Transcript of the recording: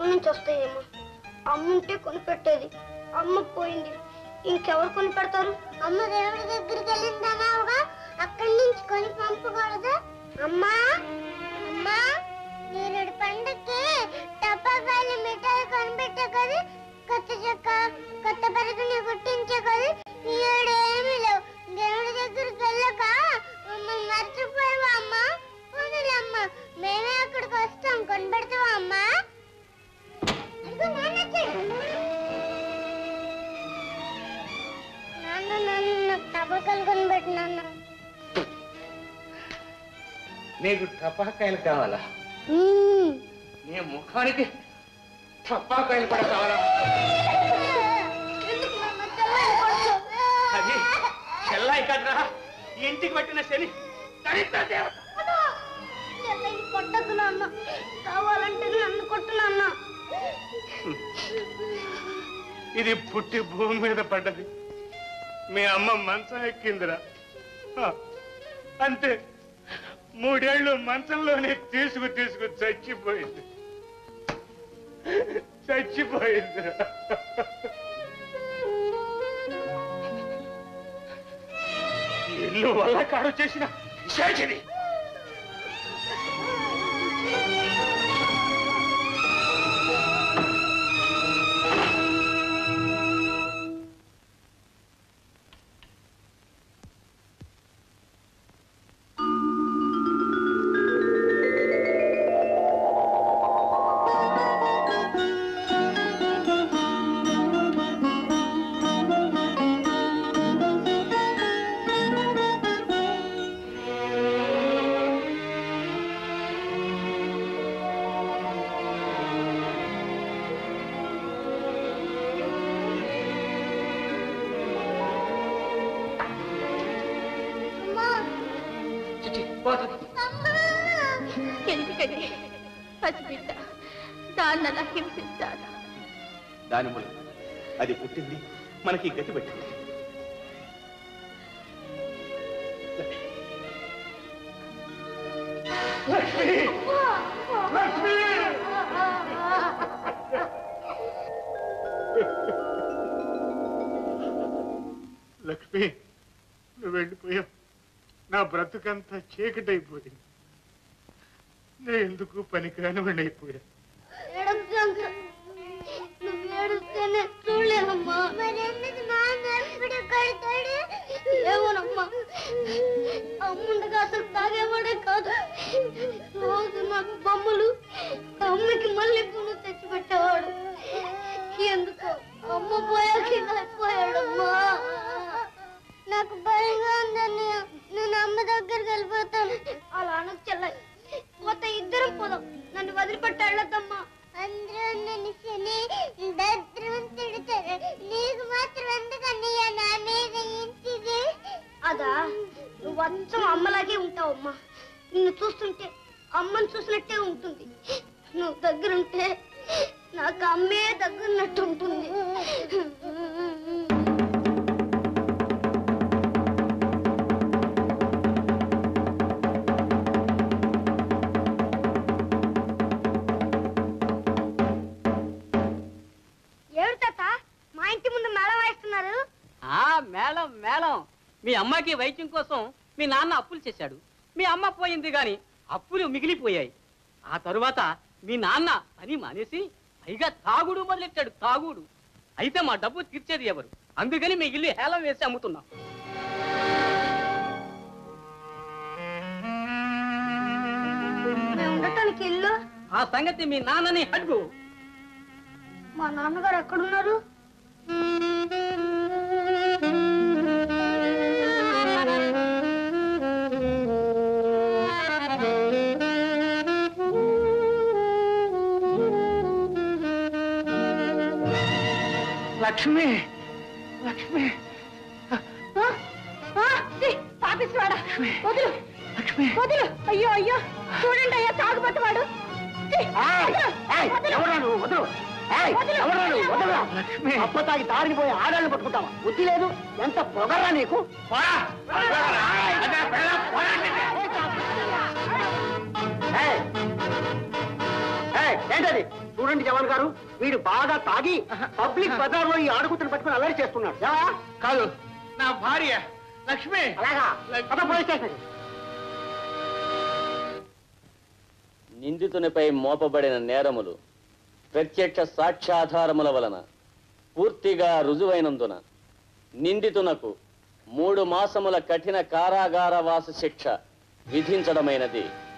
ఎక్కడి నుంచి వస్తాయేమో. అమ్మ ఉంటే కొనిపెట్టేది, అమ్మ పోయింది, ఇంకెవరు కొని పెడతారు? అమ్మ దేవుడి దగ్గరికి వెళ్ళిందన్నావుగా, అక్కడి నుంచి కొని పంపకూడదు? అమ్మా అమ్మా, నేను పండుగకి టపాకాయలు మిఠాయి కొనిపెట్టా కదా, కొత్త చెక్క కొత్త పరికని కుట్టించే కదా, ఈడు ఏమీ లేవు. దేవుడి దగ్గరికి వెళ్ళక మమ్మల్ని మర్చిపోయావా అమ్మా? పోనీలమ్మ, మేమే అక్కడికి వస్తాం, కొనిపెడతావా అమ్మా? నాన్న నాన్న టపాకాయలు కొనిపెట్టు నాన్న. నీకు టపాకాయలు కావాలా? నీ ముఖానికి టపాకాయలు కూడా కావాలా? అది చెల్లాయి కదరా, ఇంటికి పెట్టిన శని దరిద్ర దేవత. కొట్టద్దు నాన్న, కావాలంటే నన్ను కొట్టు నాన్న. ఇది పుట్టి భూమి మీద పడ్డది, మీ అమ్మ మంచం ఎక్కిందిరా, అంతే. 3 ఏళ్ళు మంచంలోనే తీసుకు చచ్చిపోయింది. ఇల్లు వల్ల కాడు చేసిన శాచిని. ఎందుకంటే పసిబిడ్డ దాన్నలా హింసిస్తాడు. దాని మూలం అది పుట్టింది, మనకి గతి పెట్టింది. లక్ష్మి, నువ్వు వెళ్ళిపోయావు, నా బ్రతుకంతా చీకటైపోయింది. నేను ఎందుకు పనికిరాని వాడిని అయిపోయా. నువ్వు ఏడుస్తేనే చూడలేనమ్మా. మరెందుకు నాన్న ఎప్పుడు కడతాడు? ఏమోనమ్మా, అమ్ముండగా అసలు తాగేవాడే కాదు. రోజు నాకు బొమ్మలు, అమ్మకి మళ్ళీ పూలు తెచ్చి పెట్టేవాడు. ఎందుకో అమ్మ పోయాక అయిపోయాడమ్మా. నాకు భయంగా ఉందని నేను అమ్మ దగ్గరికి వెళ్ళిపోతాను. అలా అనకు చెల్లై, పోతే ఇద్దరం పోదాం, నన్ను వదిలిపెట్టాళ్ళదమ్మా. అందరూ నన్ను శని దరిద్రం తిడతారు, నీకు మాత్రం ఎందుకన్నయ్యా నా మీద ఇంటిది? అదా, నువ్వు అచ్చం అమ్మలాగే ఉంటావమ్మా. నిన్ను చూస్తుంటే అమ్మని చూసినట్టే ఉంటుంది. నువ్వు దగ్గరుంటే నాకు అమ్మే దగ్గరున్నట్టు ఉంటుంది. మా ఇంటి ముందు మేళం వేస్తున్నారు. మేళం మేళం. మీ అమ్మకి వైద్యం కోసం మీ నాన్న అప్పులు చేశాడు. మీ అమ్మ పోయింది గాని అప్పులు మిగిలిపోయాయి. ఆ తరువాత మీ నాన్న పని మానేసి పైగా తాగుడు మొదలెట్టాడు. తాగుడు. అయితే మా డబ్బు తీర్చేది ఎవరు? అందుకని మీ ఇల్లు హేళం వేసి అమ్ముతున్నాం. ఉండటానికి ఇల్లు? ఆ సంగతి మీ నాన్నని అడుగు. మా నాన్నగారు ఎక్కడున్నారు? లక్ష్మి, లక్ష్మి, పాపిస్తాడా? వదులు, వదులు. అయ్యో అయ్యో, చూడండి అయ్యా, తాగుబోతువాడు. అప్ప తాగి తారిపోయి ఆడాళ్ళు పట్టుకుంటావా? బుద్ధి లేదు, ఎంత పొగరా నీకు? ఏంటది? చూడండి జవాన్ గారు, వీడు బాగా తాగి పబ్లిక్ బజార్లో ఈ ఆడుగుతుని పట్టుకుని అల్లరి చేస్తున్నాడు. ఏమయ్యా? కాదు, నా భార్య లక్ష్మి. అలాగా? పద పోలీస్ స్టేషన్. నిందితునిపై మోపబడిన నేరములు ప్రత్యక్ష సాక్ష్యాధారముల వలన పూర్తిగా రుజువైనందున నిందితునకు 3 మాసముల కఠిన కారాగారవాస శిక్ష విధించడమైనది.